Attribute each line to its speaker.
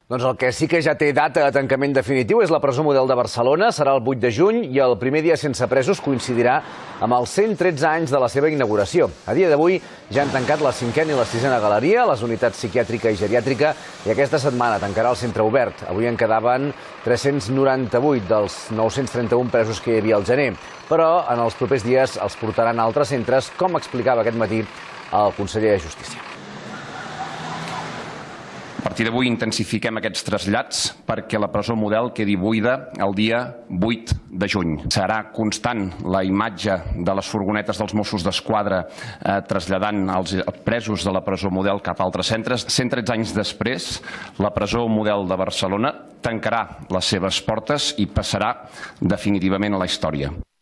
Speaker 1: Doncs el que sí que ja té data de tancament definitiu és la presó Model de Barcelona. Serà el 8 de juny i el primer dia sense presos coincidirà amb els 113 anys de la seva inauguració. A dia d'avui ja han tancat la 5a i la 6a galeria, les unitats psiquiàtrica i geriàtrica, i aquesta setmana tancarà el centre obert. Avui en quedaven 398 dels 931 presos que hi havia al gener. Però en els propers dies els portaran a altres centres, com explicava aquest matí el conseller de Justícia.
Speaker 2: A partir d'avui intensifiquem aquests trasllats perquè la presó Model quedi buida el dia 8 de juny. Serà constant la imatge de les furgonetes dels Mossos d'Esquadra traslladant els presos de la presó Model cap a altres centres. 113 anys després, la presó Model de Barcelona tancarà les seves portes i passarà definitivament a la història.